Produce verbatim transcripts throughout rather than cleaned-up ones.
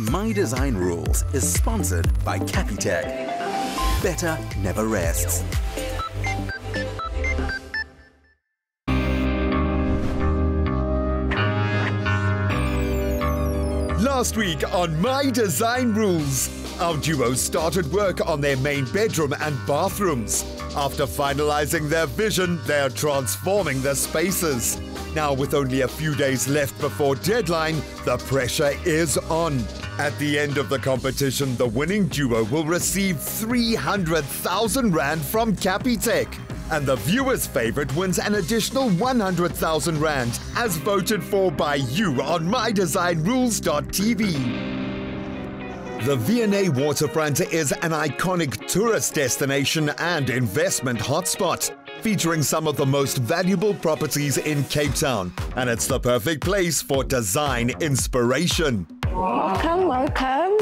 My Design Rules is sponsored by Capitec. Better never rests. Last week on My Design Rules, our duo started work on their main bedroom and bathrooms. After finalizing their vision, they are transforming the spaces. Now, with only a few days left before deadline, the pressure is on. At the end of the competition, the winning duo will receive three hundred thousand rand from Capitec. And the viewer's favorite wins an additional one hundred thousand rand, as voted for by you on my design rules dot t v. The V and A waterfront is an iconic tourist destination and investment hotspot, featuring some of the most valuable properties in Cape Town, and it's the perfect place for design inspiration. Welcome, welcome.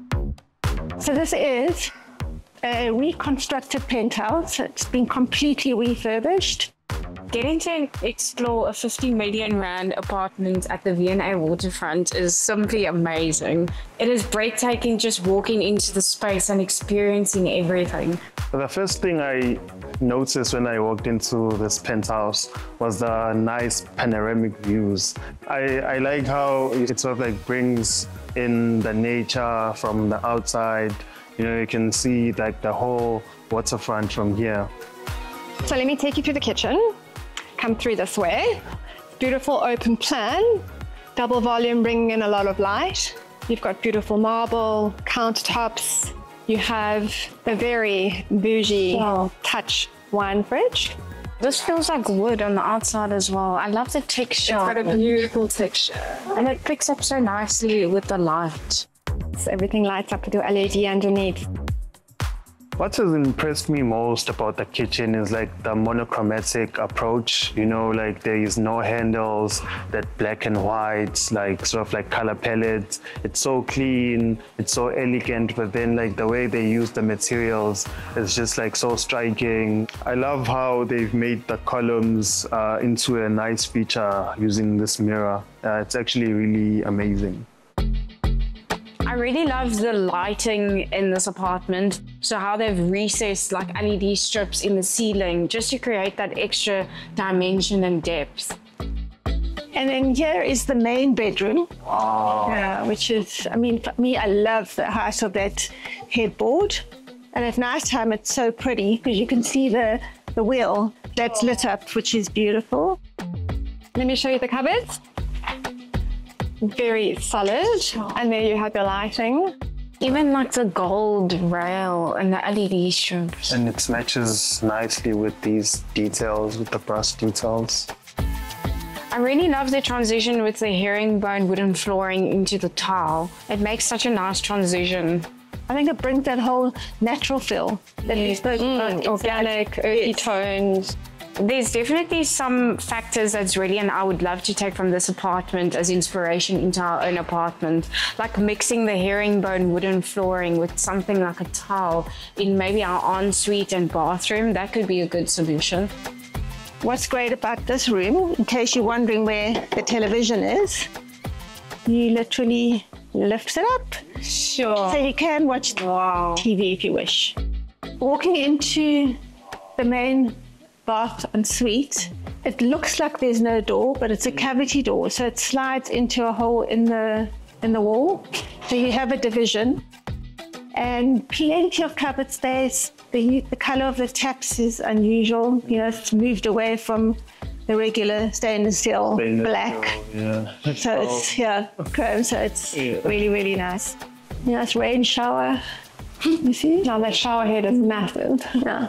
So this is a reconstructed penthouse. It's been completely refurbished. Getting to explore a fifty million rand apartment at the V and A waterfront is simply amazing. It is breathtaking just walking into the space and experiencing everything. The first thing I noticed when I walked into this penthouse was the nice panoramic views. I, I like how it sort of like brings in the nature from the outside. You know, you can see like the whole waterfront from here. So let me take you through the kitchen. Come through this way. Beautiful open plan, double volume bringing in a lot of light. You've got beautiful marble countertops. You have a very bougie wow. touch wine fridge. This feels like wood on the outside as well. I love the texture. It's got a beautiful texture. And it picks up so nicely with the light. So everything lights up with your L E D underneath. What has impressed me most about the kitchen is like the monochromatic approach. You know, like there is no handles, that black and white, like sort of like color palette. It's so clean, it's so elegant, but then like the way they use the materials is just like so striking. I love how they've made the columns uh, into a nice feature using this mirror. Uh, it's actually really amazing. I really love the lighting in this apartment. So how they've recessed like L E D strips in the ceiling just to create that extra dimension and depth. And then here is the main bedroom, oh. yeah, which is, I mean, for me, I love the height of that headboard. And at night time, it's so pretty because you can see the, the wheel that's lit up, which is beautiful. Let me show you the cupboards. Very solid, and there you have your lighting. Even like the gold rail and the L E D strips. And it matches nicely with these details, with the brass details. I really love the transition with the herringbone wooden flooring into the tile. It makes such a nice transition. I think it brings that whole natural feel that we spoke about, organic, earthy tones. There's definitely some factors that's really, and I would love to take from this apartment as inspiration into our own apartment, like mixing the herringbone wooden flooring with something like a tile in maybe our ensuite and bathroom. That could be a good solution. What's great about this room, in case you're wondering where the television is, you literally lift it up. Sure. So you can watch wow. T V if you wish. Walking into the main bath and suite, it looks like there's no door, but it's a cavity door, so it slides into a hole in the in the wall. So you have a division and plenty of cupboard space. The, the color of the taps is unusual. You know, it's moved away from the regular stainless steel stainless black. Steel, yeah. So it's yeah, chrome. So it's yeah. really really nice. Nice rain shower. You see? Now that shower head is massive. Yeah.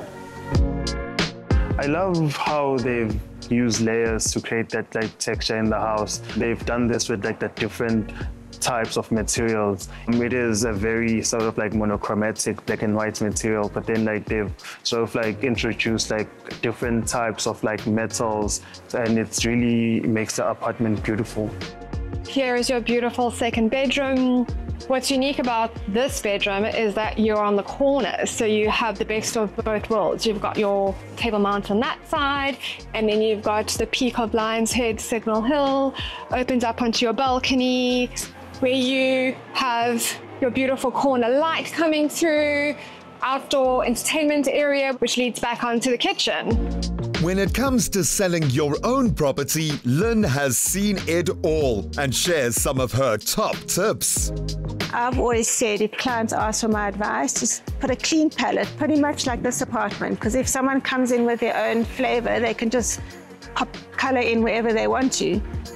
I love how they've used layers to create that like texture in the house. They've done this with like the different types of materials. It is a very sort of like monochromatic black and white material, but then like they've sort of like introduced like different types of like metals, and it's really makes the apartment beautiful. Here is your beautiful second bedroom. What's unique about this bedroom is that you're on the corner, so you have the best of both worlds. You've got your table mount on that side, and then you've got the peak of Lion's Head, Signal Hill, opens up onto your balcony. where you have your beautiful corner light coming through, outdoor entertainment area, which leads back onto the kitchen. When it comes to selling your own property, Lynn has seen it all and shares some of her top tips. I've always said if clients ask for my advice, just put a clean palette, pretty much like this apartment, because if someone comes in with their own flavor, they can just pop color in wherever they want to.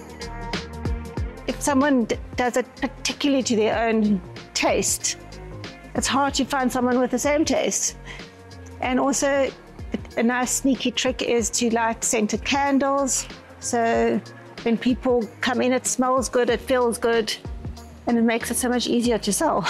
If someone d does it particularly to their own taste, it's hard to find someone with the same taste. And also, a nice sneaky trick is to light scented candles. So when people come in, it smells good, it feels good, and it makes it so much easier to sell.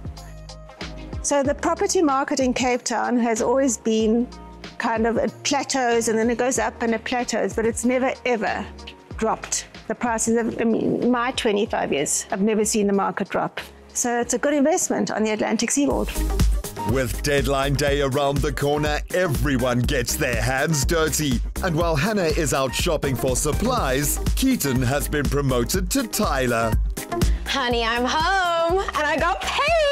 So the property market in Cape Town has always been kind of it plateaus and then it goes up and it plateaus, but it's never ever dropped. The prices of, I mean, in my twenty-five years, I've never seen the market drop. So it's a good investment on the Atlantic seaboard. With deadline day around the corner, everyone gets their hands dirty. And while Hannah is out shopping for supplies, Keaton has been promoted to Tyler. Honey, I'm home and I got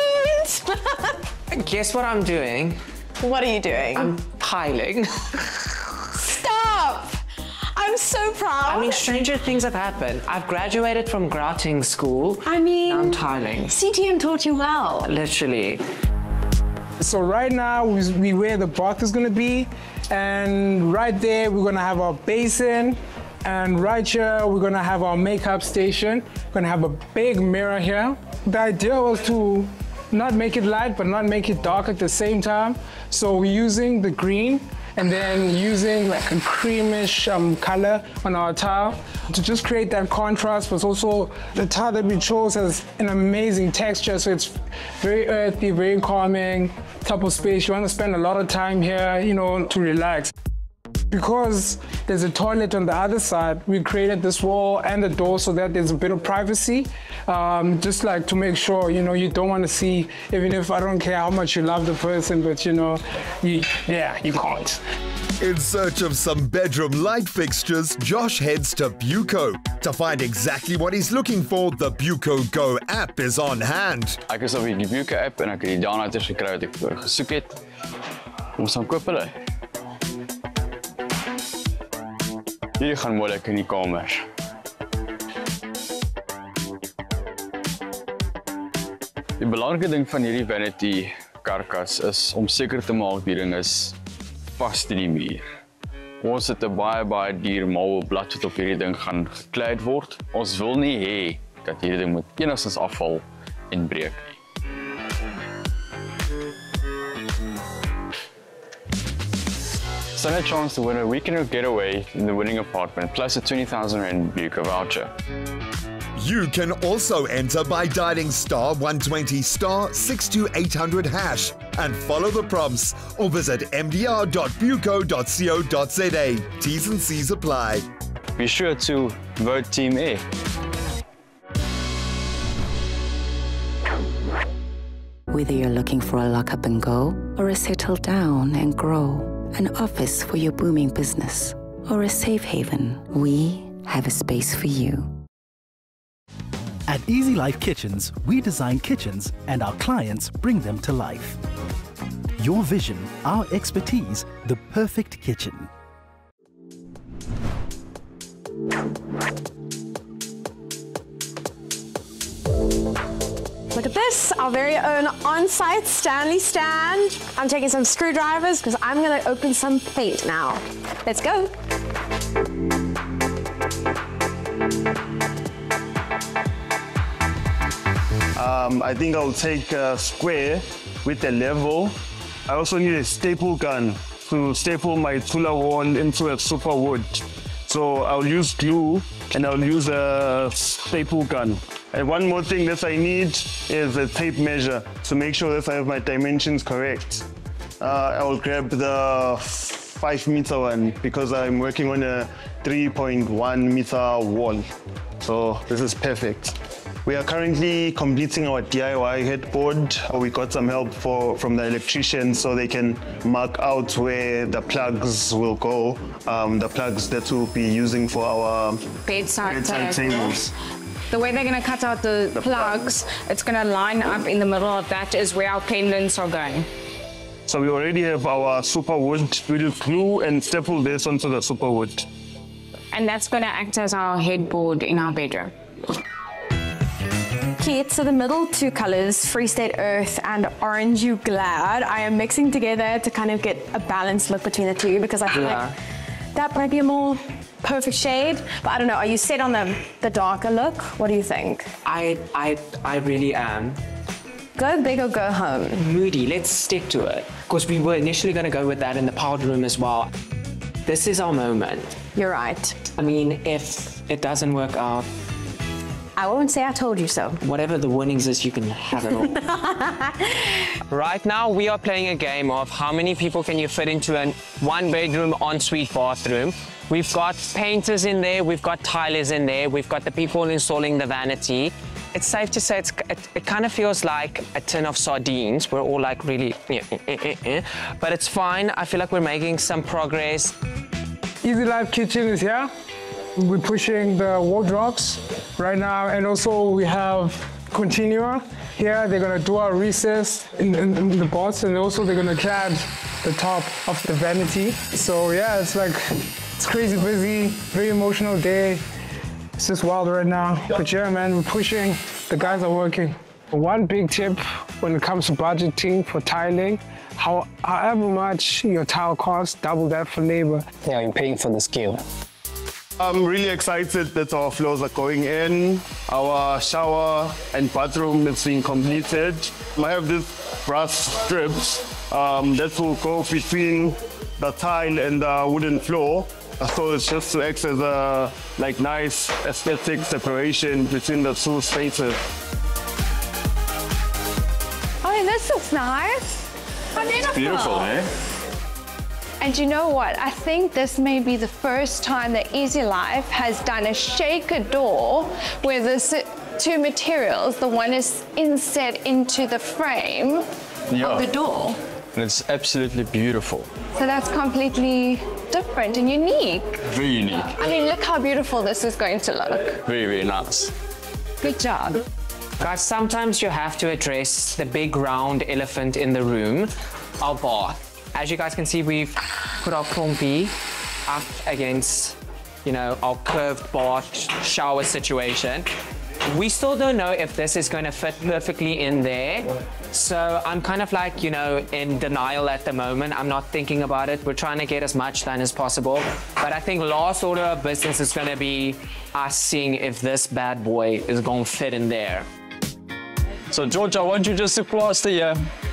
paint. Guess what I'm doing? What are you doing? I'm tiling. Stop! I'm so proud. I mean, stranger things have happened. I've graduated from grouting school. I mean, now I'm tiling. C T M taught you well. Literally. So right now, we, we where the bath is gonna be, and right there, we're gonna have our basin, and right here, we're gonna have our makeup station. We're gonna have a big mirror here. The idea was to not make it light, but not make it dark at the same time. So we're using the green, and then using like a creamish um, color on our tile to just create that contrast, but also the tile that we chose has an amazing texture, so it's very earthy, very calming type of space. You want to spend a lot of time here, you know, to relax. Because there's a toilet on the other side, we created this wall and the door so that there's a bit of privacy, um, just like to make sure, you know, you don't want to see, even if I don't care how much you love the person, but you know, you, yeah, you can't. In search of some bedroom light fixtures, Josh heads to Buco. To find exactly what he's looking for, the Buco Go app is on hand. Ek is op die Buco app en ek het die downloaders gekry wat ek gesoek het. Ons gaan koop hulle. Hierdie gaan moeilik in die kamer. Die belangrike ding van hierdie vanity karkas is om seker te maak die ding is vas in die muur. Ons het 'n baie baie duur marble blad wat op hierdie ding gaan gekleed word. Ons wil nie hê dat hierdie ding moet enigstens afval en breek nie. Stand a chance to win a weekend getaway in the winning apartment, plus a twenty thousand rand Buco voucher. You can also enter by dialing star one twenty star six two eight hundred hash and follow the prompts or visit m d r dot buco dot co dot z a. T's and C's apply. Be sure to vote Team A. Whether you're looking for a lock up and go or a settle down and grow, an office for your booming business, or a safe haven, we have a space for you. At Easy Life Kitchens, we design kitchens and our clients bring them to life. Your vision, our expertise, the perfect kitchen. Look at this, our very own on-site Stanley stand. I'm taking some screwdrivers because I'm going to open some paint now. Let's go. Um, I think I'll take a square with a level. I also need a staple gun to staple my Tula wand into a super wood. So I'll use glue and I'll use a staple gun. And one more thing that I need is a tape measure to make sure that I have my dimensions correct. Uh, I'll grab the five meter one because I'm working on a three point one meter wall. So this is perfect. We are currently completing our D I Y headboard. We got some help for, from the electrician so they can mark out where the plugs will go, um, the plugs that we'll be using for our bedside bedside tables. The way they're going to cut out the, the plugs, it's going to line up in the middle of that is where our pendants are going. So we already have our super wood. We will glue and staple this onto the super wood. And that's going to act as our headboard in our bedroom. Keith, so the middle two colors, Free State Earth and Orange You Glad, I am mixing together to kind of get a balanced look between the two because I feel Yeah. like that might be a more perfect shade. But I don't know, are you set on the, the darker look? What do you think? I, I, I really am. Go big or go home? Moody, let's stick to it. Because we were initially going to go with that in the powder room as well. This is our moment. You're right. I mean, if it doesn't work out, I won't say I told you so. whatever the winnings is, you can have it all. Right now, we are playing a game of how many people can you fit into a one-bedroom ensuite bathroom. We've got painters in there, we've got tilers in there, we've got the people installing the vanity. It's safe to say it's, it, it kind of feels like a tin of sardines. We're all like really, eh, eh, eh, eh. But it's fine. I feel like we're making some progress. Easy Life Kitchen is here. We're pushing the wardrobes right now, and also we have Continua here. They're gonna do our recess in, in, in the bots, and also they're gonna clad the top of the vanity. So yeah, it's like, it's crazy busy, very emotional day. It's just wild right now. But yeah, man, we're pushing. The guys are working. One big tip when it comes to budgeting for tiling, how, however much your tile costs, double that for labor. Yeah, you're paying for the skill. I'm really excited that our floors are going in. Our shower and bathroom is being completed. I have these brass strips um, that will go between the tile and the wooden floor. So it's just to act as a like nice aesthetic separation between the two spaces. Oh, this looks nice. It's beautiful, eh? And you know what? I think this may be the first time that Easy Life has done a shaker door where there's two materials. The one is inset into the frame Yeah. of the door. And it's absolutely beautiful. So that's completely different and unique. Very unique. I mean, look how beautiful this is going to look. Very, very nice. Good job. Guys, sometimes you have to address the big round elephant in the room, our bath. As you guys can see, we've put our plumpy up against, you know, our curved bath shower situation. We still don't know if this is going to fit perfectly in there. So I'm kind of like, you know, in denial at the moment. I'm not thinking about it. We're trying to get as much done as possible. But I think last order of business is going to be us seeing if this bad boy is going to fit in there. So George, I want you just to plaster here.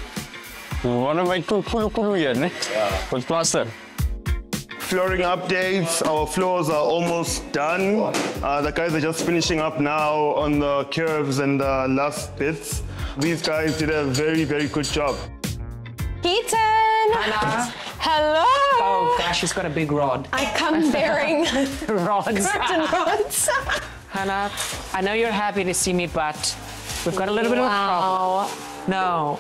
We want to make cool, cool, cool here, ne? Yeah. With plaster. Flooring updates, our floors are almost done. Uh, the guys are just finishing up now on the curves and the last bits. These guys did a very, very good job. Keaton! Hannah. Hello! Oh gosh, she's got a big rod. I come bearing rods. curtain rods. Hannah, I know you're happy to see me, but we've got a little bit of a problem. No.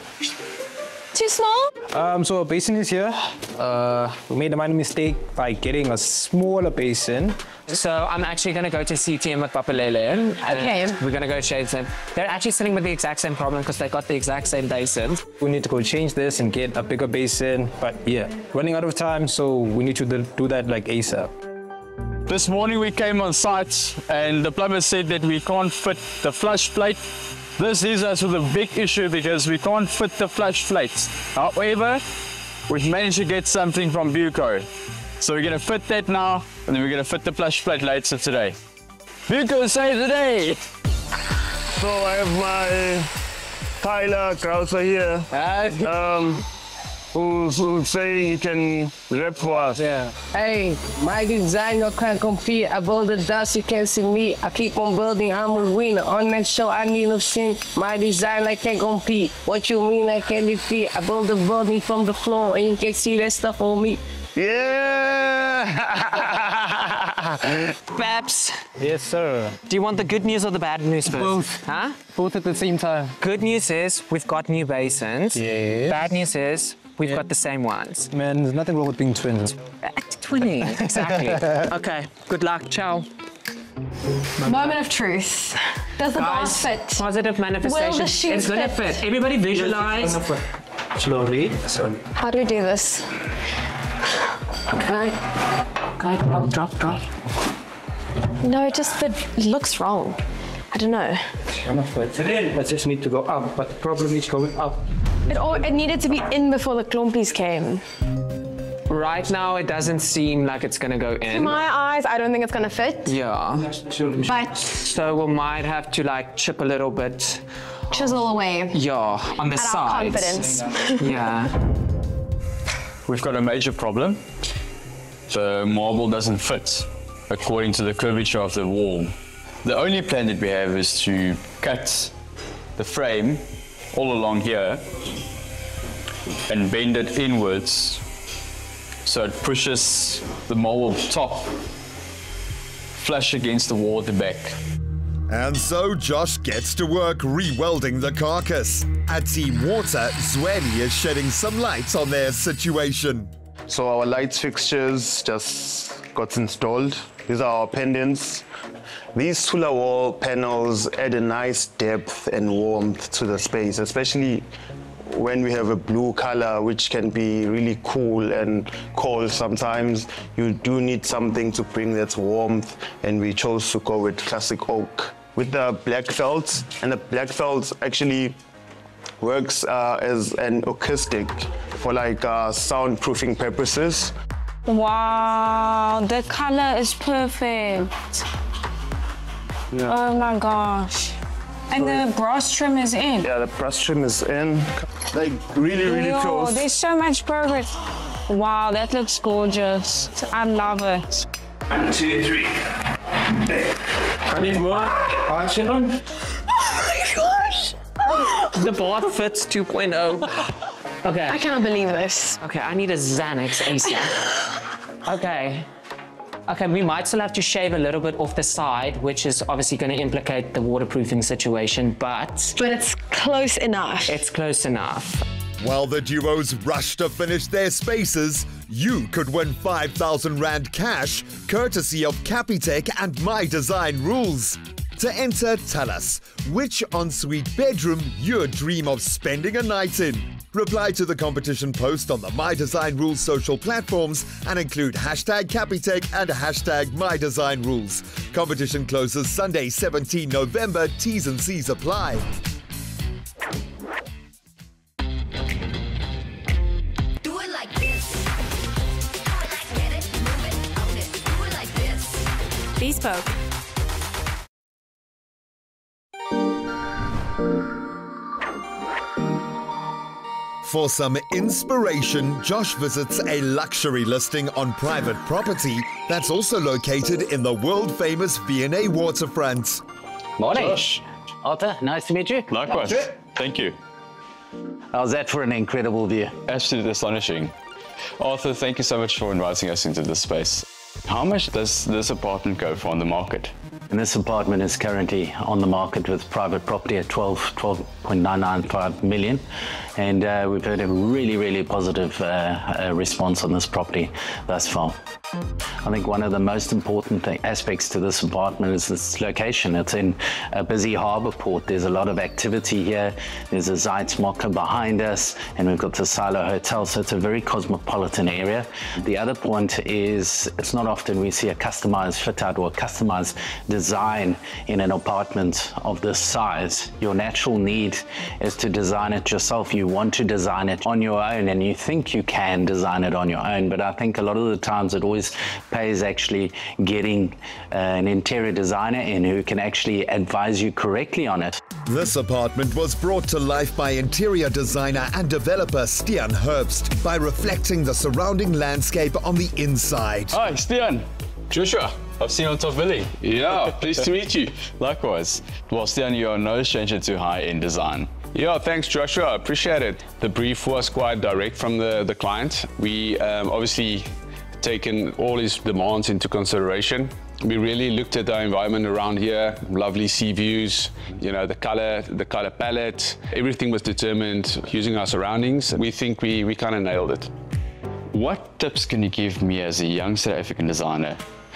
Too small? Um, so a basin is here. Uh, we made a minor mistake by getting a smaller basin. So I'm actually going to go to C T M with Papalele. Okay. We're going to go change them. They're actually sitting with the exact same problem because they got the exact same basin. We need to go change this and get a bigger basin. But yeah, running out of time, so we need to do that like ASAP. This morning we came on site and the plumber said that we can't fit the flush plate. This is us with a big issue because we can't fit the flush plates. However, we've managed to get something from Buco. So we're gonna fit that now, and then we're gonna fit the flush plate later today. Buco, save the day! So I have my Tyler Krauser here, um, who's, who's saying he can rep for us. Yeah. Hey, my designer can't compete. I build the dust, you can't see me. I keep on building, I'm a winner. On that show, I need no sin. My design, I can't compete. What you mean, I can't defeat? I build the building from the floor, and you can see that stuff on me. Yeah! Babs. Yes, sir. Do you want the good news or the bad news first? Both. Huh? Both at the same time. Good news is we've got new basins. Yeah. Bad news is we've yeah. got the same ones. Man, there's nothing wrong with being twins. Uh, twinning, exactly. Okay, good luck. Ciao. Moment of truth. Does the Guys, bath fit? Positive manifestation. Will the shoes it's gonna fit? fit. Everybody visualize. Slowly. How do we do this? Okay. Okay, drop, drop, drop. No, it just it looks wrong. I don't know. I just need to go up, but the problem is going up. It, all, it needed to be in before the klompies came. Right now, it doesn't seem like it's gonna go in. To my eyes, I don't think it's gonna fit. Yeah. But so we might have to like chip a little bit. Chisel away. Yeah, on the At sides. our confidence. Yeah. We've got a major problem. The marble doesn't fit according to the curvature of the wall. The only plan that we have is to cut the frame all along here and bend it inwards so it pushes the marble top flush against the wall at the back. And so Josh gets to work re-welding the carcass. At Team Water, Zweli is shedding some light on their situation. So our lights fixtures just got installed. These are our pendants. These Tula wall panels add a nice depth and warmth to the space, especially when we have a blue color, which can be really cool and cold sometimes. You do need something to bring that warmth, and we chose to go with classic oak. With the black felt, and the black felt actually works uh, as an acoustic for like uh, soundproofing purposes. Wow, the color is perfect. Yeah. Oh my gosh. And the brass trim is in. Yeah, the brass trim is in. Like really, really Yo, close. There's so much progress. Wow, that looks gorgeous. I love it. One, two, three. I need more. Action on. Oh my gosh. The bath fits two point oh. Okay. I cannot believe this. Okay, I need a Xanax ASAP. Okay. Okay, we might still have to shave a little bit off the side, which is obviously going to implicate the waterproofing situation, but... But it's close enough. It's close enough. While the duos rush to finish their spaces, you could win five thousand rand cash, courtesy of Capitec and My Design Rules. To enter, tell us which ensuite bedroom you dream of spending a night in. Reply to the competition post on the My Design Rules social platforms and include hashtag Capitec and hashtag My Design Rules. Competition closes Sunday, seventeenth November. T's and C's apply. Do it like this. Do it like get it, move it, own it. Do it like this. Bespoke. For some inspiration, Josh visits a luxury listing on private property that's also located in the world-famous V and A waterfront. Morning. Josh. Arthur, nice to meet you. Likewise. Thank you. How's that for an incredible view? Absolutely astonishing. Arthur, thank you so much for inviting us into this space. How much does this apartment go for on the market? And this apartment is currently on the market with private property at twelve point nine nine five million. And uh, we've had a really, really positive uh, uh, response on this property thus far. I think one of the most important aspects to this apartment is its location. It's in a busy harbour port. There's a lot of activity here. There's a Zeitz behind us, and we've got the Silo Hotel, so it's a very cosmopolitan area. The other point is it's not often we see a customized fit out or a customized design in an apartment of this size. Your natural need is to design it yourself. You want to design it on your own, and you think you can design it on your own, but I think a lot of the times it always pays actually getting uh, an interior designer in who can actually advise you correctly on it. This apartment was brought to life by interior designer and developer Stian Herbst by reflecting the surrounding landscape on the inside. Hi, Stian. Joshua. I've seen you on Top Billy. Yeah, pleased to meet you. Likewise. Well, Stian, you are no stranger to high-end design. Yeah, thanks, Joshua. I appreciate it. The brief was quite direct from the, the client. We um, obviously taken all his demands into consideration. We really looked at the environment around here, lovely sea views, you know, the color, the color palette, everything was determined using our surroundings. We think we, we kind of nailed it. What tips can you give me as a young South African designer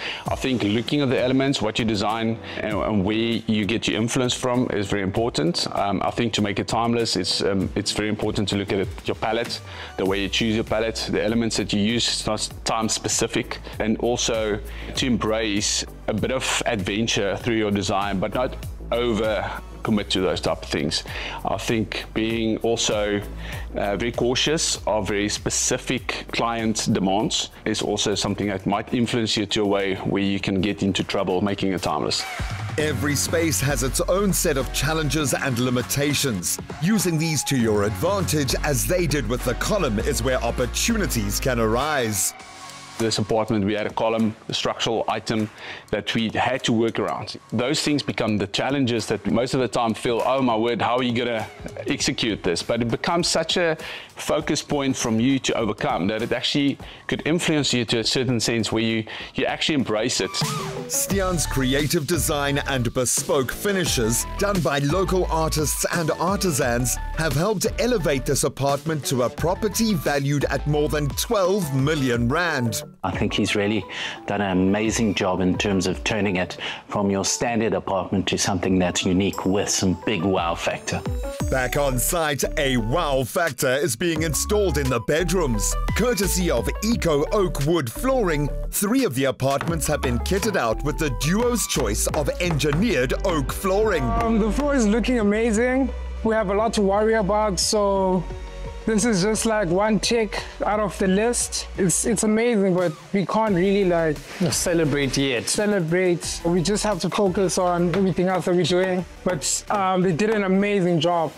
I think looking at the elements, what you design, and, and where you get your influence from is very important. Um, I think to make it timeless, it's um, it's very important to look at it, your palette, the way you choose your palette, the elements that you use, it's not time specific, and also to embrace a bit of adventure through your design, but not over commit to those type of things. I think being also uh, very cautious of very specific client demands is also something that might influence you to a way where you can get into trouble making it timeless. Every space has its own set of challenges and limitations. Using these to your advantage, as they did with the column, is where opportunities can arise. This apartment, we had a column, a structural item that we had to work around. Those things become the challenges that most of the time feel, oh my word, how are you going to execute this? But it becomes such a focus point from you to overcome that it actually could influence you to a certain sense where you, you actually embrace it. Stian's creative design and bespoke finishes, done by local artists and artisans, have helped elevate this apartment to a property valued at more than twelve million rand. I think he's really done an amazing job in terms of turning it from your standard apartment to something that's unique with some big wow factor. Back on site, a wow factor is being installed in the bedrooms. Courtesy of Eco Oak Wood flooring, three of the apartments have been kitted out with the duo's choice of engineered oak flooring. Um, the floor is looking amazing. We have a lot to worry about, so this is just like one tick out of the list. It's it's amazing, but we can't really like celebrate yet. Celebrate. We just have to focus on everything else that we're doing. But um, they did an amazing job.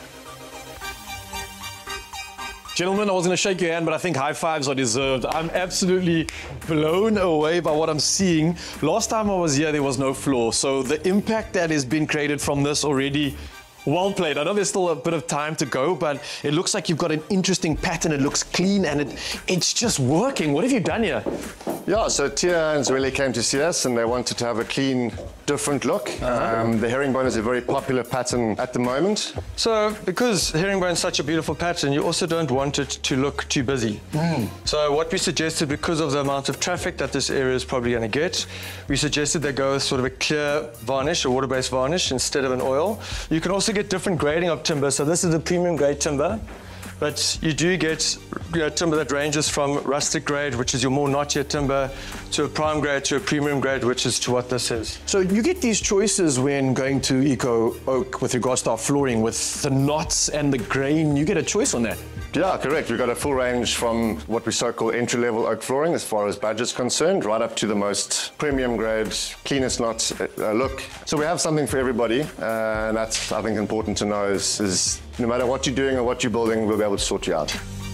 Gentlemen, I was going to shake your hand, but I think high fives are deserved. I'm absolutely blown away by what I'm seeing. Last time I was here, there was no floor. So the impact that has been created from this already, well played. I know there's still a bit of time to go, but it looks like you've got an interesting pattern. It looks clean and it, it's just working. What have you done here? Yeah, so Tia and really came to see us and they wanted to have a clean, different look. Uh-huh. um, the herringbone is a very popular pattern at the moment. So because herringbone is such a beautiful pattern, you also don't want it to look too busy. Mm. So what we suggested, because of the amount of traffic that this area is probably going to get, we suggested they go with sort of a clear varnish, a water-based varnish, instead of an oil. You can also get different grading of timber. So this is a premium grade timber. But you do get you know, timber that ranges from rustic grade, which is your more notchier timber, to a prime grade, to a premium grade, which is to what this is. So you get these choices when going to Eco Oak with regards to our flooring, with the knots and the grain. You get a choice on that. Yeah, correct. We've got a full range from what we so-call entry-level oak flooring as far as budget's concerned, right up to the most premium grade, cleanest knot uh, look. So we have something for everybody, uh, and that's, I think, important to know is, is no matter what you're doing or what you're building, we'll be able to sort you out.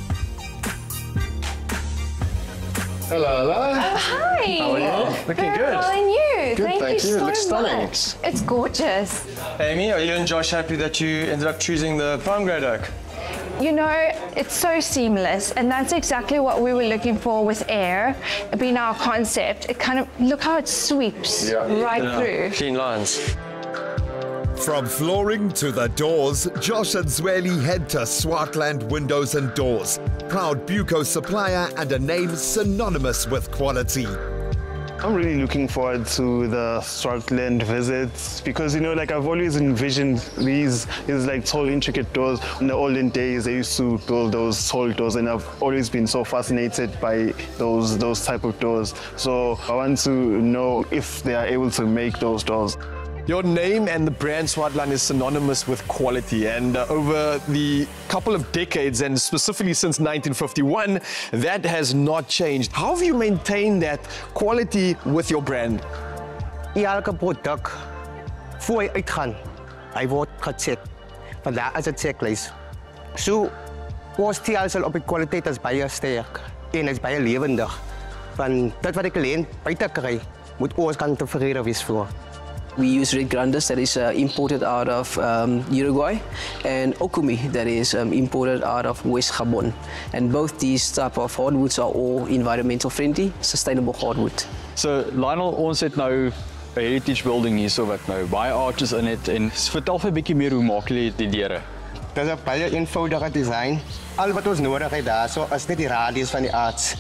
Hello, hello. Oh, hi. How are you? Looking Very good. well, and you? Good, thank, thank you you. It so looks stunning. much. It's gorgeous. Amy, are you and Josh happy that you ended up choosing the prime grade oak? You know, it's so seamless, and that's exactly what we were looking for with air being our concept. It kind of, look how it sweeps yeah. right yeah. through. Clean lines. From flooring to the doors, Josh and Zweli head to Swartland Windows and Doors, proud Buco supplier and a name synonymous with quality. I'm really looking forward to the Swartland visits because, you know, like I've always envisioned these, these like tall, intricate doors. In the olden days, they used to build those tall doors, and I've always been so fascinated by those, those type of doors. So I want to know if they are able to make those doors. Your name and the brand Swartland is synonymous with quality, and uh, over the couple of decades, and specifically since nineteen fifty-one, that has not changed. How have you maintained that quality with your brand? Elke produk voor hy uitgaan, hy word gecheck. Vandaar is 'n checklist. So ons T L sal op die kwaliteit as baie sterk en is baie lewendig. Van dit wat ek leen buite kry, moet ons kan tevrede wees voor. We use red grandes that is uh, imported out of um, Uruguay, and okumi that is um, imported out of West Gabon. And both these type of hardwoods are all environmental friendly, sustainable hardwood. So Lionel, ons het nou 'n heritage building hier so wat nou baie arts in het, en vertel vir 'n bietjie meer hoe maak julle die deure? Dit is 'n baie eenvoudige design. Al wat ons nodig het daarso is net die radius van die arts.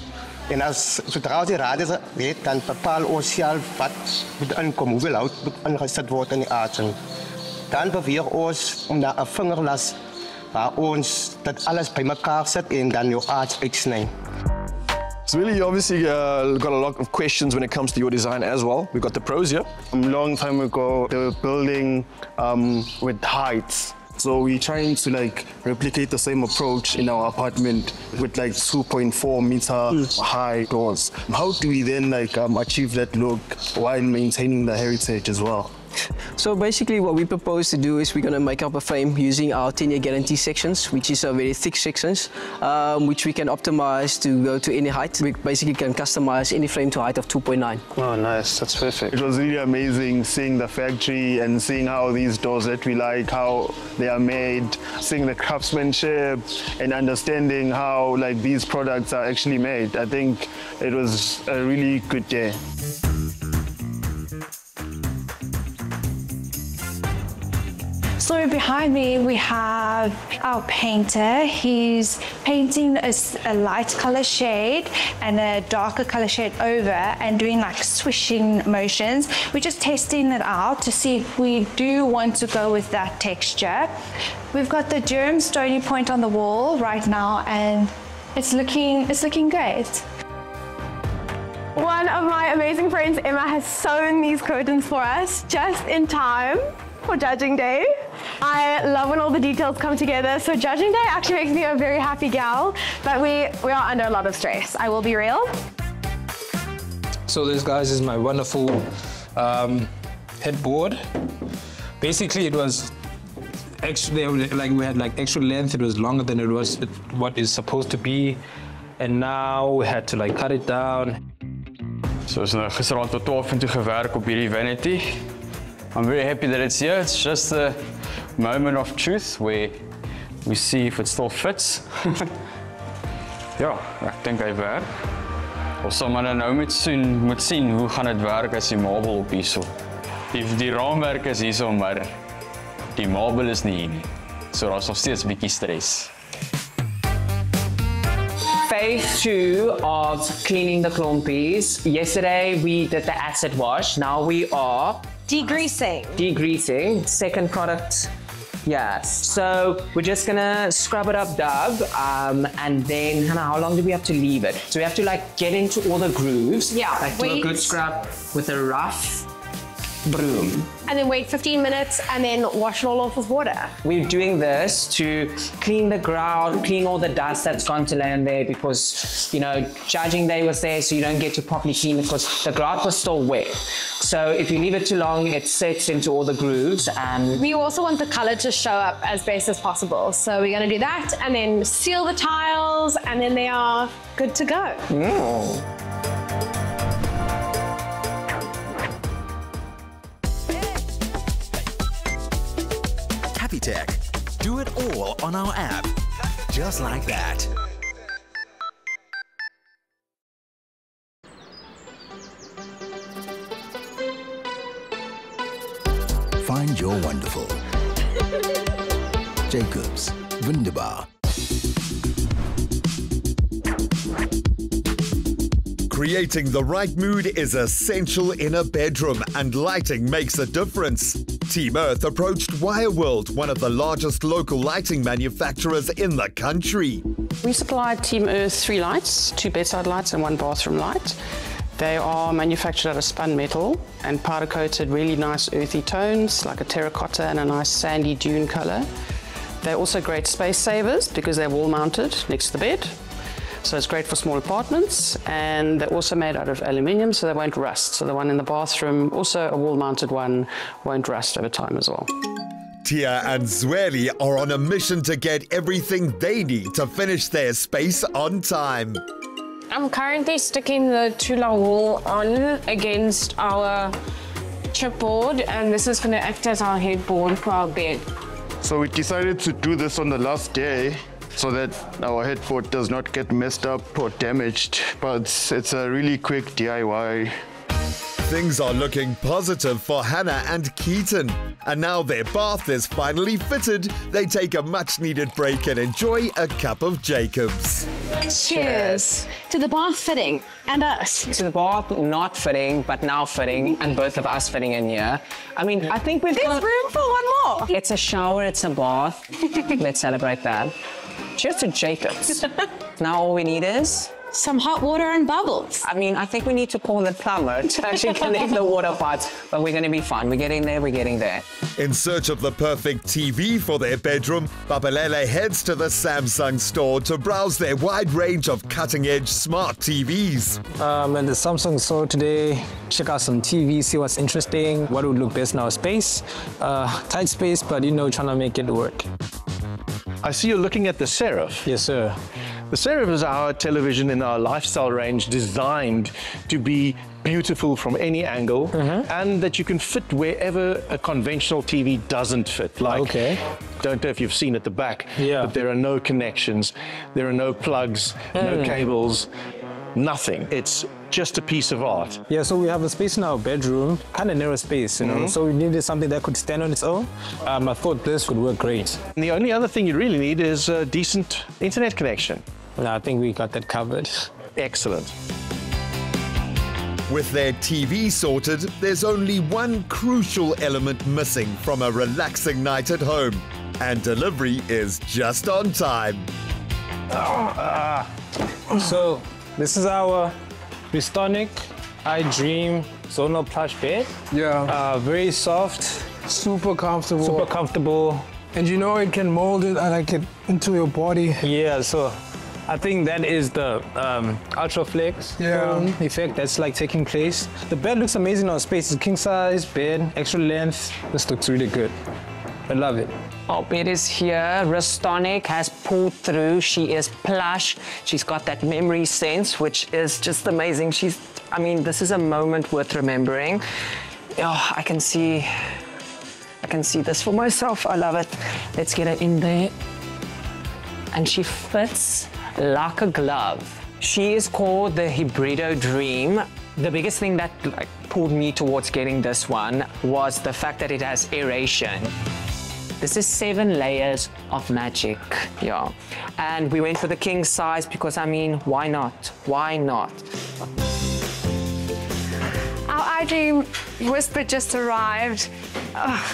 En as zodra ons die radius weet, dan bepaal ons self wat moet inkom, hoeveel hout moet ingesit word in die aardsing. Dan beweeg ons om daar 'n vingerlas waar ons dit alles bymekaar sit en dan jou aards uitsny. So really, you obviously uh, got a lot of questions when it comes to your design as well. We've got the pros here. A long time ago, they were building um, with heights. So we're trying to like replicate the same approach in our apartment with like two point four meter mm. high doors. How do we then like um, achieve that look while maintaining the heritage as well? So basically what we propose to do is we're going to make up a frame using our ten year guarantee sections, which is a very thick sections, um, which we can optimize to go to any height. We basically can customize any frame to a height of two point nine. Oh, nice. That's perfect. It was really amazing seeing the factory and seeing how these doors that we like, how they are made, seeing the craftsmanship and understanding how like these products are actually made. I think it was a really good day. So behind me we have our painter. He's painting a, a light color shade and a darker color shade over and doing like swishing motions. We're just testing it out to see if we do want to go with that texture. We've got the germ stony point on the wall right now and it's looking, it's looking great. One of my amazing friends, Emma, has sewn these curtains for us just in time for judging day. I love when all the details come together. So judging day actually makes me a very happy gal, but we, we are under a lot of stress. I will be real. So this, guys, is my wonderful um, headboard. Basically, it was actually like we had like extra length. It was longer than it was what is supposed to be, and now we had to like cut it down. So ons het gisteraand tot twaalf uur toe gewerk op hierdie vanity. I'm very happy that it's here. It's just a moment of truth where we see if it still fits. Ja, ek dink hy werk. Ons sal maar nou met sien, moet sien hoe gaan dit werk as die marble op hierso. Die die raamwerk is hierso, maar die marble is nie hier nie. So daar's nog steeds 'n bietjie stres. Phase two of cleaning the klompies. Yesterday we did the acid wash. Now we are degreasing. Degreasing. Second product. Yes. So we're just gonna scrub it up, Doug, um, and then Hannah, how long do we have to leave it? So we have to like get into all the grooves. Yeah. Like do wait. a good scrub with a rough broom. And then wait fifteen minutes and then wash it all off with water. We're doing this to clean the ground, clean all the dust that's gone to land there because, you know, judging day was there, so you don't get to properly clean it because the grout was still wet. So if you leave it too long, it sets into all the grooves and... We also want the color to show up as best as possible. So we're gonna do that and then seal the tiles and then they are good to go. Mm. Tech. Do it all on our app. Just like that. Find your wonderful. Jacobs, wunderbar. Creating the right mood is essential in a bedroom, and lighting makes a difference. Team Earth approached Wireworld, one of the largest local lighting manufacturers in the country. We supply Team Earth three lights, two bedside lights and one bathroom light. They are manufactured out of spun metal and powder coated really nice earthy tones like a terracotta and a nice sandy dune color. They're also great space savers because they're wall mounted next to the bed. So it's great for small apartments, and they're also made out of aluminium so they won't rust. So the one in the bathroom, also a wall-mounted one, won't rust over time as well. Tia and Zweli are on a mission to get everything they need to finish their space on time. I'm currently sticking the Tula wool on against our chipboard, and this is going to act as our headboard for our bed. So we decided to do this on the last day, so that our headboard does not get messed up or damaged, but it's a really quick D I Y. Things are looking positive for Hannah and Keaton, and now their bath is finally fitted. They take a much needed break and enjoy a cup of Jacobs. Cheers. To the bath fitting and us. To the bath not fitting, but now fitting, and both of us fitting in here. I mean, I think we've There's got... room for one more. It's a shower, it's a bath. Let's celebrate that. Cheers to Jacobs. Now all we need is... some hot water and bubbles. I mean, I think we need to call the plumber to actually connect the water pipes, but we're going to be fine. We're getting there, we're getting there. In search of the perfect T V for their bedroom, Babelele heads to the Samsung store to browse their wide range of cutting-edge smart T Vs. Um, at the Samsung store today, check out some T V, see what's interesting, what would look best in our space. Uh, tight space, but you know, trying to make it work. I see you're looking at the Seraph. Yes, sir. The Seraph is our television in our lifestyle range designed to be beautiful from any angle mm-hmm. and that you can fit wherever a conventional T V doesn't fit. Like, okay. Don't know if you've seen at the back, yeah. but there are no connections, there are no plugs, mm. no cables, nothing. It's just a piece of art. Yeah, so we have a space in our bedroom, kind of narrow space, you know, mm-hmm. so we needed something that could stand on its own. Um, I thought this would work great. And the only other thing you really need is a decent internet connection. No, I think we got that covered. Excellent. With their T V sorted, there's only one crucial element missing from a relaxing night at home, and delivery is just on time. Oh, uh, so this is our Restonic I Dream Zonal plush bed. Yeah. Uh, very soft. Super comfortable. Super comfortable. And you know it can mold it like it into your body. Yeah, so I think that is the um, Ultra Flex yeah. effect that's like taking place. The bed looks amazing on space. It's king size bed, extra length. This looks really good. I love it. Our bed is here. Restonic has pulled through. She is plush. She's got that memory sense, which is just amazing. She's, I mean, this is a moment worth remembering. Oh, I can see, I can see this for myself. I love it. Let's get her in there. And she fits like a glove. She is called the Hybrido Dream. The biggest thing that like, pulled me towards getting this one was the fact that it has aeration. This is seven layers of magic, yeah. And we went for the king size because, I mean, why not? Why not? Our iDream Whisper just arrived. Uh,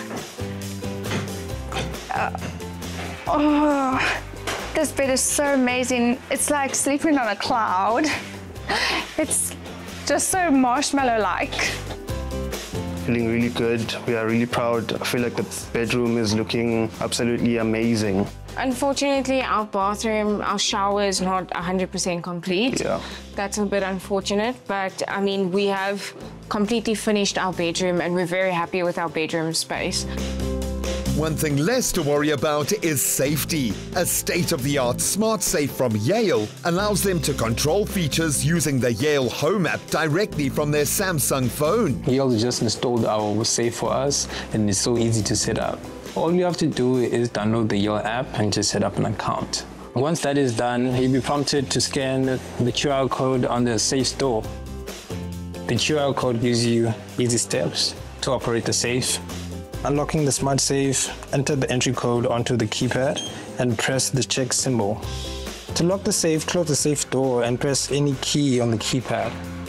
uh, oh. This bed is so amazing. It's like sleeping on a cloud. It's just so marshmallow-like. Feeling really good. We are really proud. I feel like the bedroom is looking absolutely amazing. Unfortunately, our bathroom, our shower is not one hundred percent complete. Yeah. That's a bit unfortunate, but I mean, we have completely finished our bedroom and we're very happy with our bedroom space. One thing less to worry about is safety. A state-of-the-art smart safe from Yale allows them to control features using the Yale Home app directly from their Samsung phone. Yale just installed our safe for us and it's so easy to set up. All you have to do is download the Yale app and just set up an account. Once that is done, you'll be prompted to scan the Q R code on the safe door. The Q R code gives you easy steps to operate the safe. Unlocking the smart safe, enter the entry code onto the keypad and press the check symbol. To lock the safe, close the safe door and press any key on the keypad.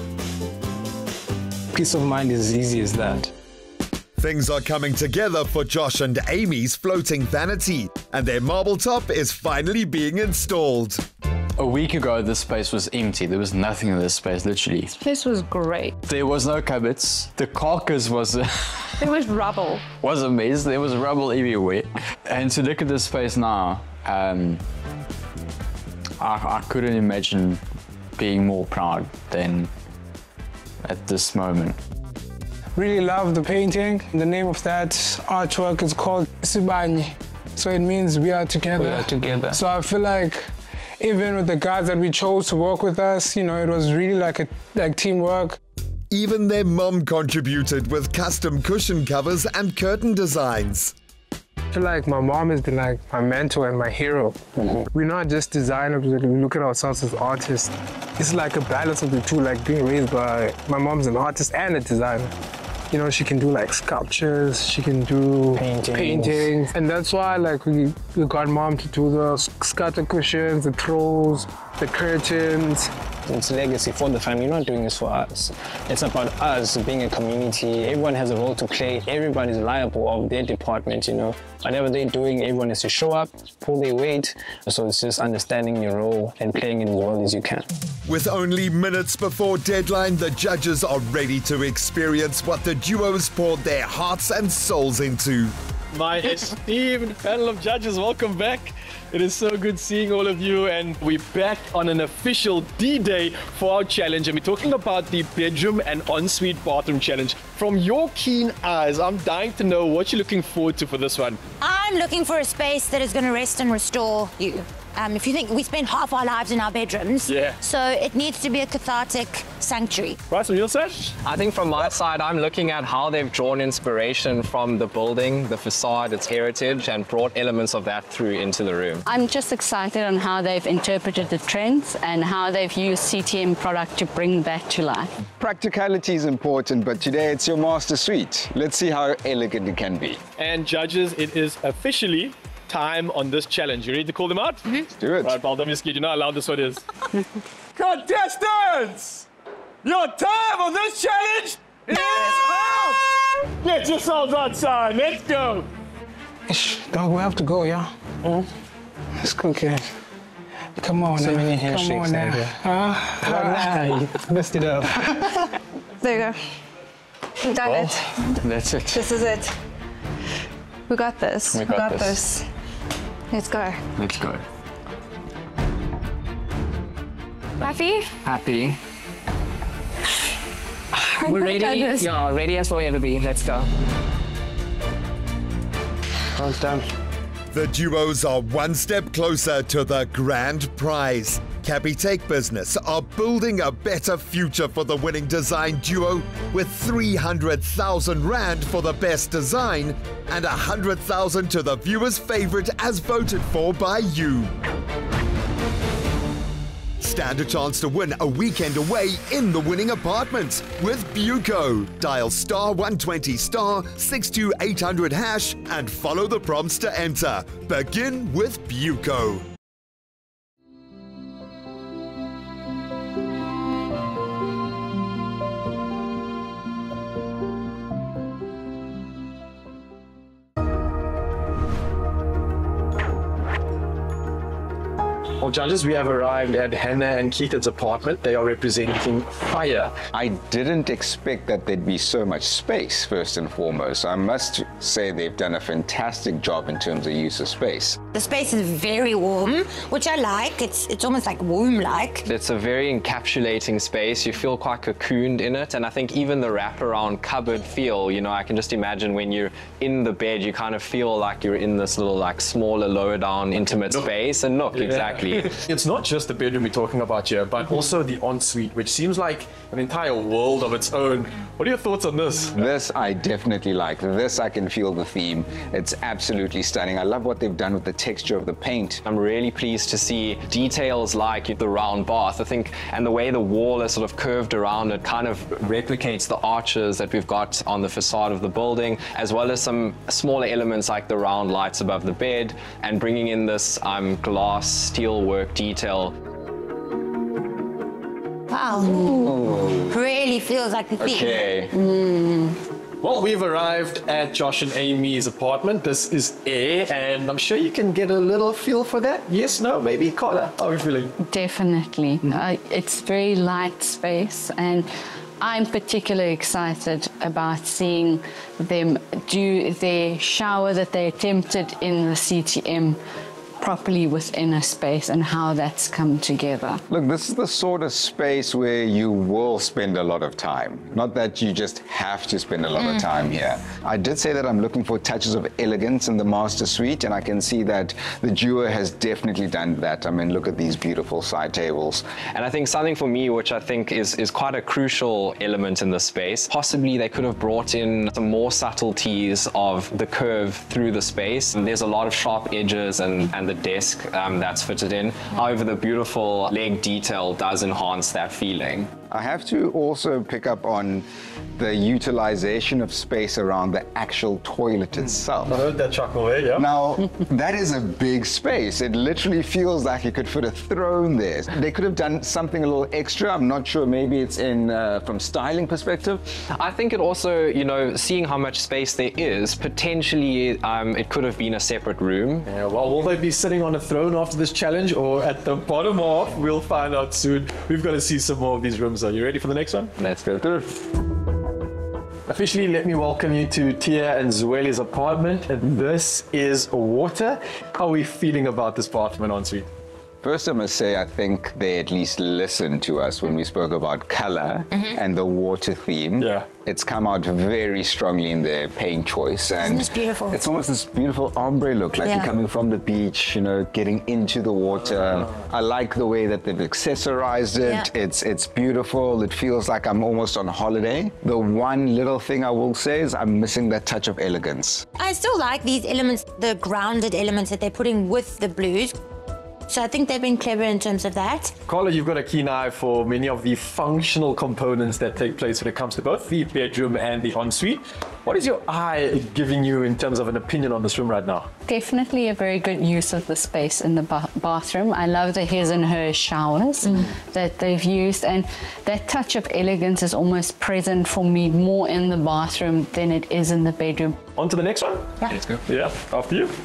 Peace of mind is as easy as that. Things are coming together for Josh and Amy's floating vanity, and their marble top is finally being installed. A week ago, this space was empty. There was nothing in this space, literally. This was great. There was no cupboards. The carcass was a It was rubble. was a mess. There was rubble everywhere. And to look at this space now, um, I, I couldn't imagine being more proud than at this moment. Really love the painting. The name of that artwork is called Sibanye. So it means we are together. We are together. So I feel like even with the guys that we chose to work with us, you know, it was really like a like teamwork. Even their mum contributed with custom cushion covers and curtain designs. I feel like my mom has been like my mentor and my hero. Mm-hmm. We're not just designers, we look at ourselves as artists. It's like a balance of the two, like being raised by my mom's an artist and a designer. You know, she can do like sculptures, she can do Paintings. paintings. And that's why like we, we got mom to do the scatter cushions, the throws, the curtains. It's legacy for the family. We're not doing this for us. It's about us being a community. Everyone has a role to play. Everybody's liable of their department, you know. Whatever they're doing, everyone has to show up, pull their weight. So it's just understanding your role and playing it as well as you can. With only minutes before deadline, the judges are ready to experience what the duos poured their hearts and souls into. My esteemed panel of judges, welcome back. It is so good seeing all of you, and we're back on an official D-Day for our challenge, and we're talking about the bedroom and ensuite bathroom challenge. From your keen eyes, I'm dying to know what you're looking forward to for this one. I'm looking for a space that is going to rest and restore you. Um, if you think we spend half our lives in our bedrooms, yeah. So it needs to be a cathartic sanctuary. Right, from your side? I think from my side, I'm looking at how they've drawn inspiration from the building, the facade, its heritage, and brought elements of that through into the room. I'm just excited on how they've interpreted the trends and how they've used C T M product to bring that to life. Practicality is important, but today it's your master suite. Let's see how elegant it can be. And judges, it is officially time on this challenge. You ready to call them out? Mm-hmm. Let's do it. Right, Paul, don't be scared. You know how loud this one is. Contestants! Your time on this challenge is up! Get yourselves outside. Let's go. Dog, we have to go, yeah? Mm. Let's go, kid. Come on, So now. many Come handshakes on now. there. Huh? Well, nah, you messed it up. There you go. We've done Well, it. that's it. This is it. We got this. We got this. this. Let's go. Let's go. Happy? Happy. Oh We're my ready. goodness. Yeah, ready as we'll ever be. Let's go. Hands down. The duos are one step closer to the grand prize. Capitec Business are building a better future for the winning design duo with three hundred thousand rand for the best design and one hundred thousand to the viewer's favorite as voted for by you. Stand a chance to win a weekend away in the winning apartments with Buco. Dial star one twenty star six two eight hundred hash and follow the prompts to enter. Begin with Buco. Well, judges, we have arrived at Hannah and Keith's apartment. They are representing fire. I didn't expect that there'd be so much space, first and foremost. I must say they've done a fantastic job in terms of use of space. The space is very warm, which I like. It's it's almost like womb-like. It's a very encapsulating space. You feel quite cocooned in it. And I think even the wraparound cupboard feel, you know, I can just imagine when you're in the bed, you kind of feel like you're in this little, like, smaller, lower down, intimate Nook. space. And look, Yeah. exactly. It's not just the bedroom we're talking about here, but also the ensuite, which seems like an entire world of its own. What are your thoughts on this? This I definitely like. This I can feel the theme. It's absolutely stunning. I love what they've done with the texture of the paint. I'm really pleased to see details like the round bath, I think, and the way the wall is sort of curved around it kind of replicates the arches that we've got on the facade of the building, as well as some smaller elements like the round lights above the bed, and bringing in this um, glass steel work detail. Wow. Ooh. Really feels like the theme. Okay. Mm. Well, we've arrived at Josh and Amy's apartment. This is Air, and I'm sure you can get a little feel for that. Yes, no, maybe. Carla, how are you feeling? Definitely. Uh, it's very light space, and I'm particularly excited about seeing them do their shower that they attempted in the C T M properly within a space and how that's come together. Look, this is the sort of space where you will spend a lot of time. Not that you just have to spend a lot Mm. of time here. I did say that I'm looking for touches of elegance in the master suite, and I can see that the duo has definitely done that. I mean, look at these beautiful side tables. And I think something for me, which I think is, is quite a crucial element in this space, possibly they could have brought in some more subtleties of the curve through the space. And there's a lot of sharp edges and, and the desk um, that's fitted in. However, the beautiful leg detail does enhance that feeling. I have to also pick up on the utilization of space around the actual toilet itself. I heard that chuckle there, yeah. Now, that is a big space. It literally feels like you could fit a throne there. They could have done something a little extra. I'm not sure, maybe it's in uh, from styling perspective. I think it also, you know, seeing how much space there is, potentially um, it could have been a separate room. Yeah, well, will they be sitting on a throne after this challenge or at the bottom half? We'll find out soon. We've got to see some more of these rooms. Are you ready for the next one? Let's go through. Officially, let me welcome you to Tia and Zweli's apartment. And this is water. How are we feeling about this bathroom and ensuite? First, I must say, I think they at least listened to us when we spoke about color mm-hmm. and the water theme. Yeah. It's come out very strongly in their paint choice. And Isn't this beautiful? It's almost this beautiful ombre look, like yeah. you're coming from the beach, you know, getting into the water. I like the way that they've accessorized it. Yeah. It's, it's beautiful. It feels like I'm almost on holiday. The one little thing I will say is I'm missing that touch of elegance. I still like these elements, the grounded elements that they're putting with the blues. So I think they've been clever in terms of that. Carla, you've got a keen eye for many of the functional components that take place when it comes to both the bedroom and the ensuite. What is your eye giving you in terms of an opinion on this room right now? Definitely a very good use of the space in the ba bathroom. I love the his and her showers mm. that they've used, and that touch of elegance is almost present for me more in the bathroom than it is in the bedroom. On to the next one? Yeah. Let's go. Yeah, after you.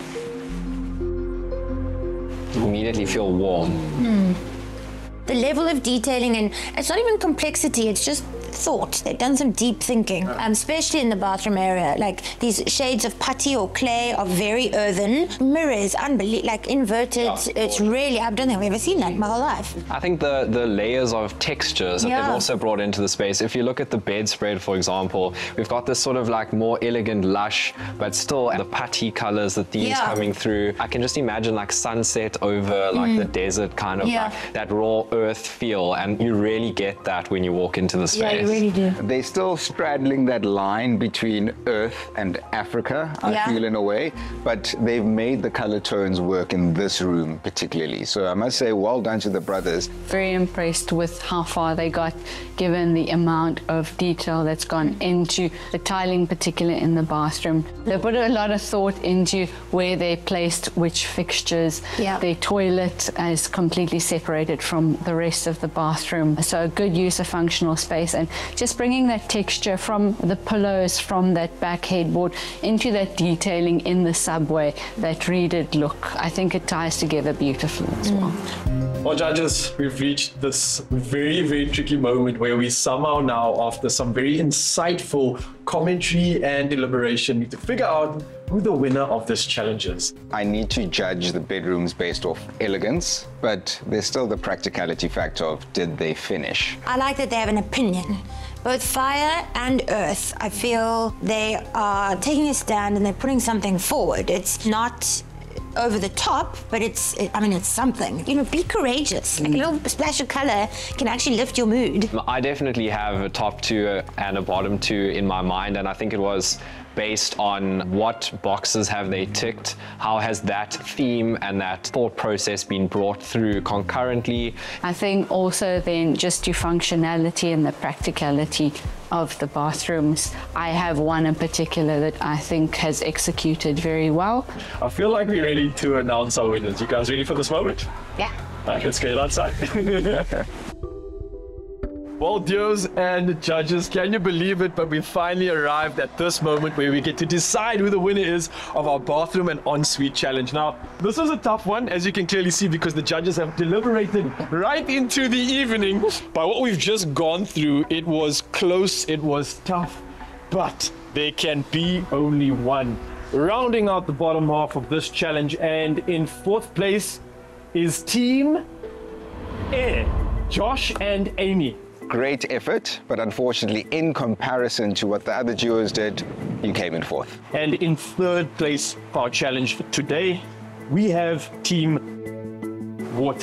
Immediately feel warm. Mm. The level of detailing, and it's not even complexity, it's just thought. They've done some deep thinking, um, especially in the bathroom area. Like these shades of putty or clay are very earthen. Mirrors, unbelievable, like inverted. Yeah, it's really, I don't think I've ever seen that in my whole life. I think the, the layers of textures that yeah. they've also brought into the space. If you look at the bedspread, for example, we've got this sort of like more elegant, lush, but still the putty colors that these yeah. coming through. I can just imagine like sunset over like mm. the desert kind of yeah. like that raw earth feel, and you really get that when you walk into the space. Yeah, you really do. They're still straddling that line between Earth and Africa, I yeah. feel, in a way, but they've made the color tones work in this room particularly. So I must say, well done to the brothers. Very impressed with how far they got, given the amount of detail that's gone into the tiling, particularly in the bathroom. They put a lot of thought into where they placed which fixtures. Yeah. Their toilet is completely separated from the rest of the bathroom. So a good use of functional space, and just bringing that texture from the pillows, from that back headboard into that detailing in the subway, that reeded look. I think it ties together beautifully as well. Well, judges, we've reached this very, very tricky moment where we somehow now, after some very insightful commentary and deliberation, need to figure out who the winner of this challenge is. I need to judge the bedrooms based off elegance, but there's still the practicality factor of did they finish? I like that they have an opinion. Both fire and earth, I feel they are taking a stand and they're putting something forward. It's not over the top, but it's, it, I mean, it's something. You know, be courageous. Like a little splash of color can actually lift your mood. I definitely have a top two and a bottom two in my mind, and I think it was based on what boxes have they ticked, how has that theme and that thought process been brought through concurrently. I think also then just your functionality and the practicality of the bathrooms. I have one in particular that I think has executed very well. I feel like we're ready to announce our winners. You guys ready for this moment? Yeah. All right, let's get outside. Well, dears and judges, can you believe it? But we finally arrived at this moment where we get to decide who the winner is of our bathroom and ensuite challenge. Now, this was a tough one, as you can clearly see, because the judges have deliberated right into the evening. By what we've just gone through, it was close, it was tough, but there can be only one. Rounding out the bottom half of this challenge, and in fourth place is Team Air, Josh and Amy. Great effort, but unfortunately, in comparison to what the other duos did, you came in fourth. And in third place for our challenge for today, we have Team Water.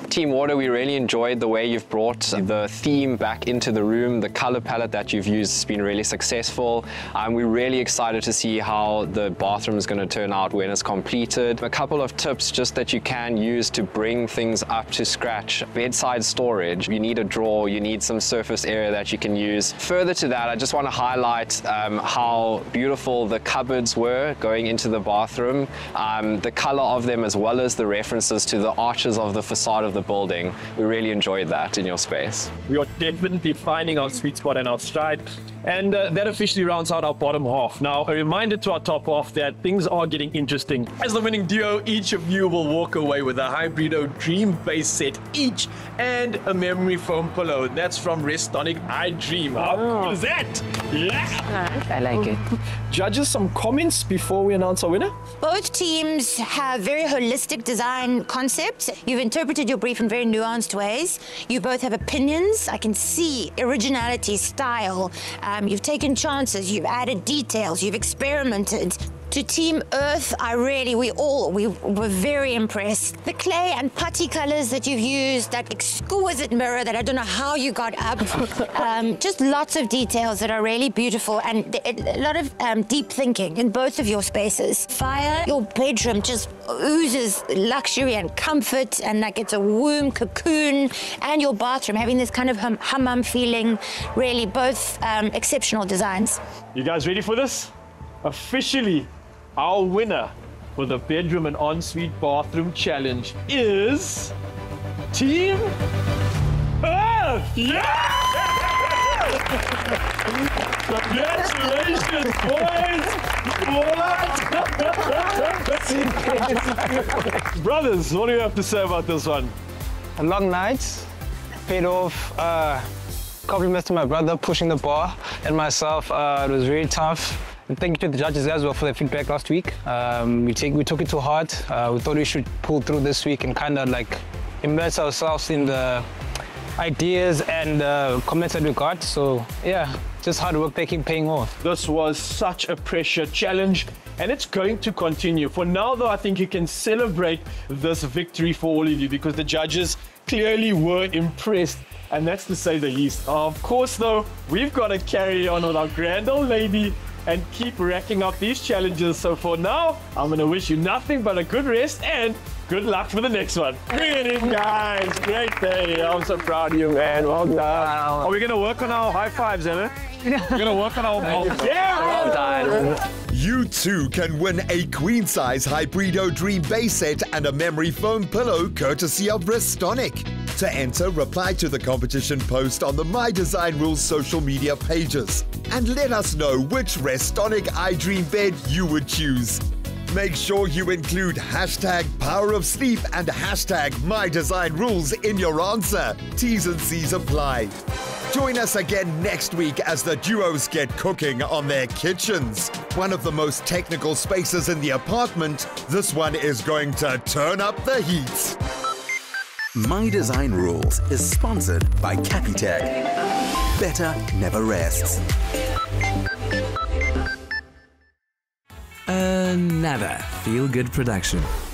Team Water, we really enjoyed the way you've brought the theme back into the room. The color palette that you've used has been really successful. Um, we're really excited to see how the bathroom is going to turn out when it's completed. A couple of tips just that you can use to bring things up to scratch. Bedside storage, you need a drawer, you need some surface area that you can use. Further to that, I just want to highlight um, how beautiful the cupboards were going into the bathroom, um, the color of them as well as the references to the arches of the facade of the building. We really enjoyed that in your space. We are definitely finding our sweet spot and our stride. And uh, that officially rounds out our bottom half. Now, a reminder to our top half that things are getting interesting. As the winning duo, each of you will walk away with a Hybrido Dream base set each and a memory foam pillow. That's from Restonic iDream. How cool is that? Yeah! I like it. Judges, some comments before we announce our winner? Both teams have very holistic design concepts. You've interpreted your brief in very nuanced ways. You both have opinions. I can see originality, style. Um, you've taken chances, you've added details, you've experimented. To Team Earth, I really, we all, we were very impressed. The clay and putty colors that you've used, that exquisite mirror that I don't know how you got up. um, just lots of details that are really beautiful and a lot of um, deep thinking in both of your spaces. Fire, your bedroom just oozes luxury and comfort and like it's a womb cocoon, and your bathroom having this kind of hum hammam feeling. Really both um, exceptional designs. You guys ready for this? Officially, our winner for the bedroom and ensuite bathroom challenge is Team Earth! Yeah! Congratulations, boys! Brothers, what do you have to say about this one? A long night, paid off. Uh, compliments to my brother pushing the bar and myself. Uh, it was really tough. And thank you to the judges as well for their feedback last week. Um, we, take, we took it to heart. Uh, we thought we should pull through this week and kind of like immerse ourselves in the ideas and uh, comments that we got. So yeah, just hard work paying, paying off. This was such a pressure challenge and it's going to continue. For now though, I think you can celebrate this victory for all of you because the judges clearly were impressed. And that's to say the least. Of course though, we've got to carry on with our grand old lady and keep racking up these challenges. So for now, I'm gonna wish you nothing but a good rest and good luck for the next one. Bring it in, guys. Great day. I'm so proud of you, man. Well done. Wow. Are we gonna work on our high fives, Emma? We're gonna work on our... Yeah! Well done. You too can win a queen-size Hybrido Dream base set and a memory foam pillow courtesy of Restonic. To enter, reply to the competition post on the My Design Rules social media pages and let us know which Restonic iDream bed you would choose. Make sure you include hashtag Power of Sleep and hashtag My Design Rules in your answer. T's and C's apply. Join us again next week as the duos get cooking on their kitchens. One of the most technical spaces in the apartment, this one is going to turn up the heat. My Design Rules is sponsored by Capitec. Better never rests. Another feel-good production.